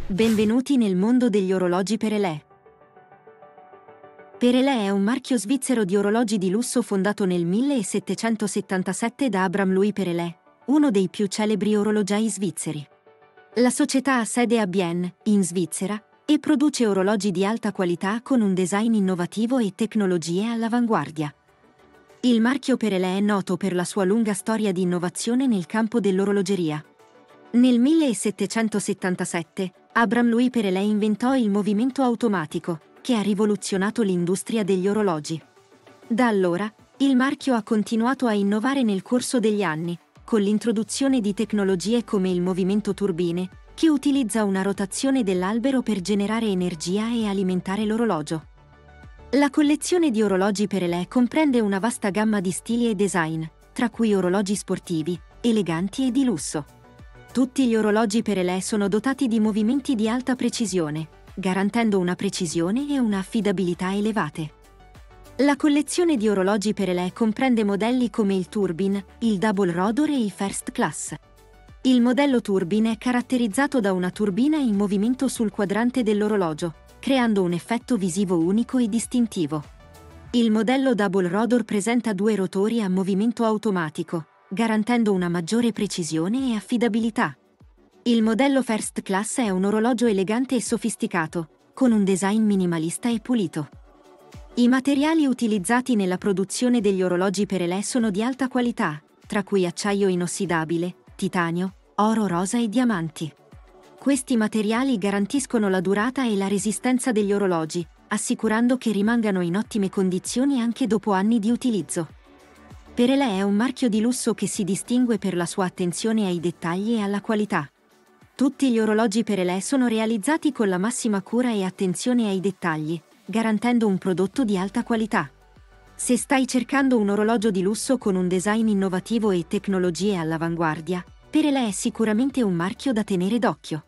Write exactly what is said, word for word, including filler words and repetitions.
Benvenuti nel mondo degli orologi Perelè. Perelè è un marchio svizzero di orologi di lusso fondato nel millesettecentosettantasette da Abraham Louis Perelè, uno dei più celebri orologiai svizzeri. La società ha sede a Bienne, in Svizzera, e produce orologi di alta qualità con un design innovativo e tecnologie all'avanguardia. Il marchio Perelè è noto per la sua lunga storia di innovazione nel campo dell'orologeria. Nel millesettecentosettantasette, Abraham Louis Perelè inventò il movimento automatico, che ha rivoluzionato l'industria degli orologi. Da allora, il marchio ha continuato a innovare nel corso degli anni, con l'introduzione di tecnologie come il movimento turbine, che utilizza una rotazione dell'albero per generare energia e alimentare l'orologio. La collezione di orologi Perelè comprende una vasta gamma di stili e design, tra cui orologi sportivi, eleganti e di lusso. Tutti gli orologi Perelè sono dotati di movimenti di alta precisione, garantendo una precisione e una affidabilità elevate. La collezione di orologi Perelè comprende modelli come il Turbine, il Double Rodor e il First Class. Il modello Turbine è caratterizzato da una turbina in movimento sul quadrante dell'orologio, creando un effetto visivo unico e distintivo. Il modello Double Rodor presenta due rotori a movimento automatico, garantendo una maggiore precisione e affidabilità. Il modello First Class è un orologio elegante e sofisticato, con un design minimalista e pulito. I materiali utilizzati nella produzione degli orologi Perelè sono di alta qualità, tra cui acciaio inossidabile, titanio, oro rosa e diamanti. Questi materiali garantiscono la durata e la resistenza degli orologi, assicurando che rimangano in ottime condizioni anche dopo anni di utilizzo. Perelè è un marchio di lusso che si distingue per la sua attenzione ai dettagli e alla qualità. Tutti gli orologi Perelè sono realizzati con la massima cura e attenzione ai dettagli, garantendo un prodotto di alta qualità. Se stai cercando un orologio di lusso con un design innovativo e tecnologie all'avanguardia, Perelè è sicuramente un marchio da tenere d'occhio.